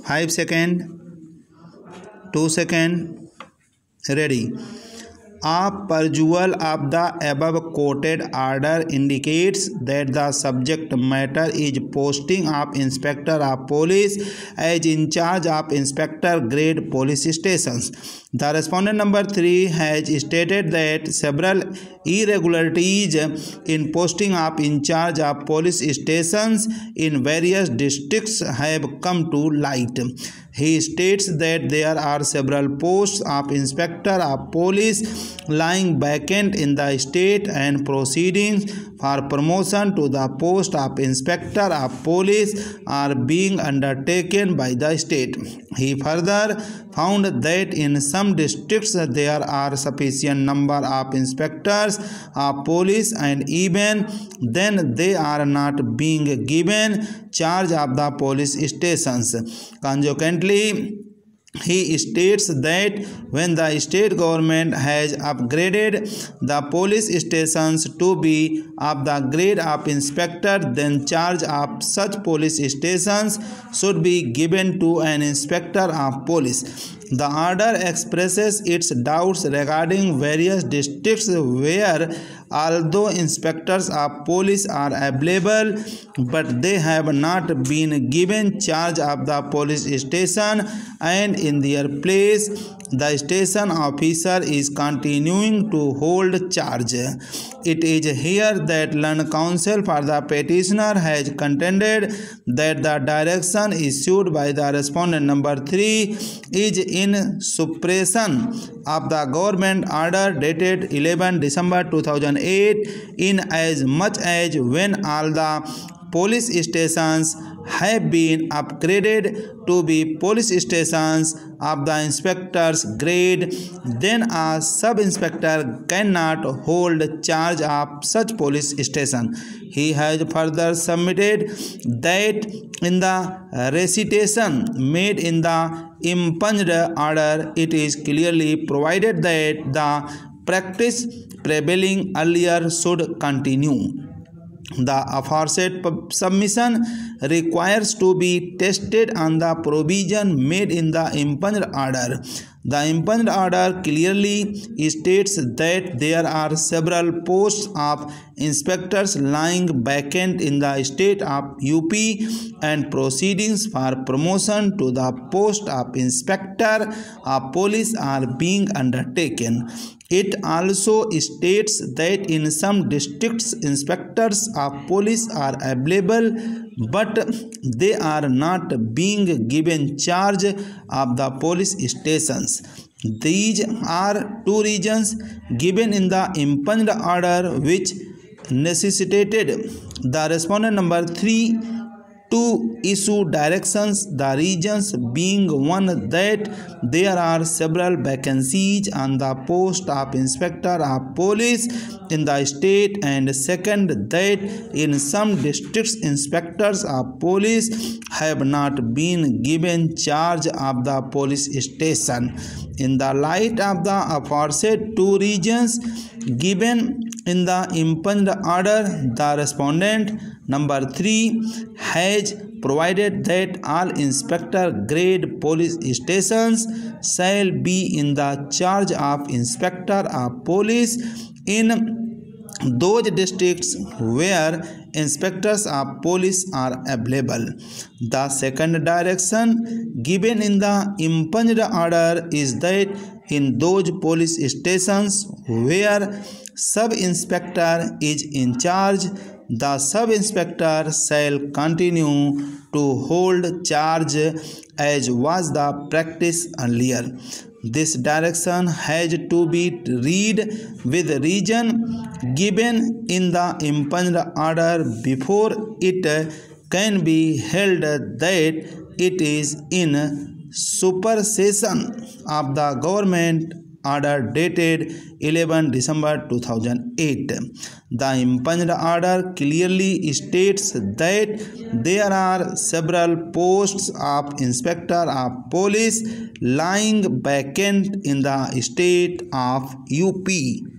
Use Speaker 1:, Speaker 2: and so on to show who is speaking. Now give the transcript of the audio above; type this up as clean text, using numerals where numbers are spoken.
Speaker 1: 5 seconds, 2 seconds, ready. A perusal of the above quoted order indicates that the subject matter is posting of Inspector of Police as in charge of Inspector grade police stations. The respondent number 3 has stated that several irregularities in posting of in charge of police stations in various districts have come to light. He states that there are several posts of Inspector of Police lying vacant in the state and proceedings for promotion to the post of Inspector of Police are being undertaken by the state. He further found that in some districts there are sufficient number of inspectors of police and even then they are not being given charge of the police stations. Consequently, he states that when the state government has upgraded the police stations to be of the grade of inspector, then charge of such police stations should be given to an inspector of police. The order expresses its doubts regarding various districts where, although inspectors of police are available, but they have not been given charge of the police station, and in their place, the station officer is continuing to hold charge. It is here that learned counsel for the petitioner has contended that the direction issued by the respondent number 3 is in suppression of the government order dated 11 December 2008 in as much as when all the police stations have been upgraded to be police stations of the inspector's grade, then a sub-inspector cannot hold charge of such police station. He has further submitted that in the recitation made in the impunged order, it is clearly provided that the practice prevailing earlier should continue. The aforesaid submission requires to be tested on the provision made in the impunged order. The impunged order clearly states that there are several posts of inspectors lying vacant in the state of UP and proceedings for promotion to the post of Inspector of Police are being undertaken. It also states that in some districts inspectors of police are available but they are not being given charge of the police stations. These are two reasons given in the impunged order which necessitated the respondent number 3 to issue directions, the reasons being one that there are several vacancies on the post of Inspector of Police in the state, and second that in some districts inspectors of police have not been given charge of the police station. In the light of the aforesaid two reasons given in the impunged order, the respondent number 3 has provided that all inspector grade police stations shall be in the charge of Inspector of Police in those districts where inspectors of police are available. The second direction given in the impunged order is that in those police stations where sub-inspector is in charge, the sub-inspector shall continue to hold charge as was the practice earlier. This direction has to be read with reason given in the impunged order before it can be held that it is in supersession of the government order dated 11 December 2008. The impunged order clearly states that there are several posts of Inspector of Police lying vacant in the state of UP.